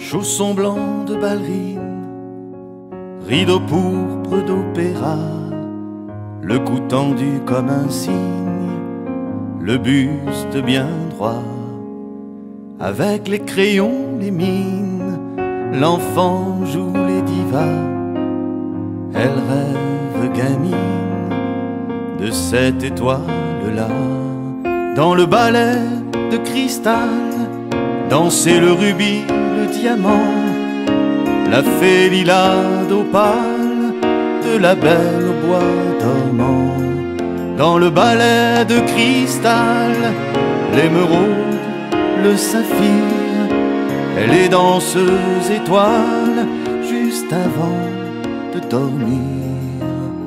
chaussons blancs de ballerine, rideau pourpre d'opéra, le cou tendu comme un cygne, le buste bien droit. Avec les crayons, les mines, l'enfant joue les divas. Elle rêve gamine de cette étoile-là. Dans le balai de cristal, danser le rubis, le diamant, la fée lilas d'opale de la belle au bois dormant. Dans le balai de cristal, l'émeraude, le saphir, elle est danseuse étoile juste avant de dormir.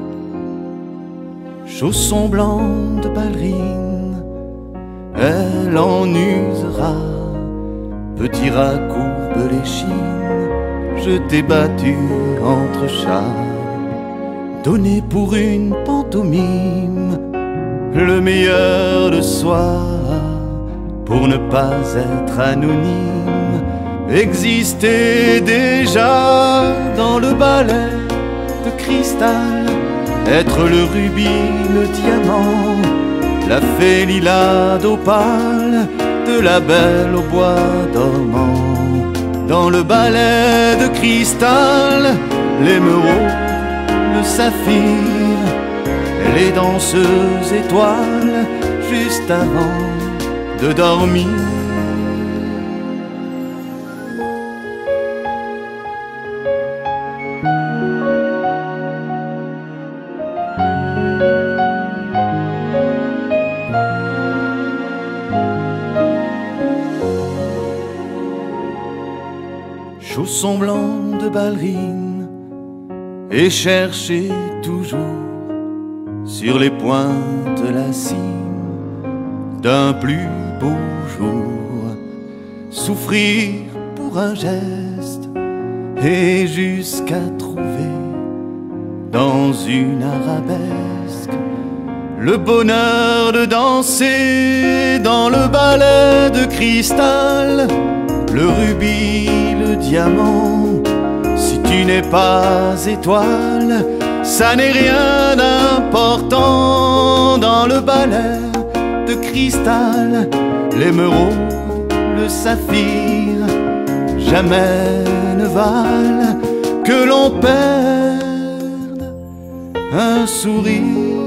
Chaussons blancs de ballerine, elle en usera. Petit rat courbe l'échine, je t'ai battu entre chats. Donné pour une pantomime, le meilleur de soi, pour ne pas être anonyme, exister déjà dans le balai de cristal, être le rubis, le diamant, la fée lilas d'opale de la belle au bois dormant. Dans le balai de cristal, l'émeraude, le saphir, les danseuses étoiles juste avant de dormir. Chaussons blancs de ballerine, et chercher toujours sur les pointes la cime d'un plus beau jour, souffrir pour un geste et jusqu'à trouver dans une arabesque le bonheur de danser dans le balai de cristal, le rubis, le diamant. Si tu n'es pas étoile, ça n'est rien d'important. Dans le balai de cristal, l'émeraude, le saphir, jamais ne valent que l'on perde un sourire.